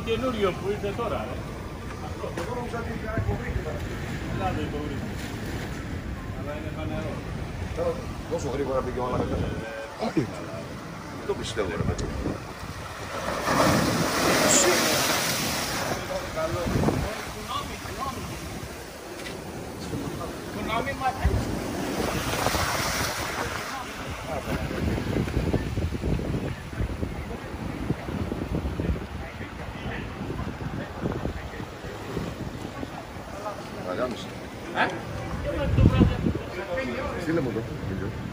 καινούριο που ήρθε τώρα, ρε. Εγώ νόμιζα ότι ήταν εκπομπή. Ελάτε εκπομπή. Αλλά είναι φανερό. Τόσο γρήγορα πήγε όλα μετά. Όχι. Δεν το πιστεύω, ρε παιδί. Κουνόμι μάτε. Αγάμισε. Στείλε μου το.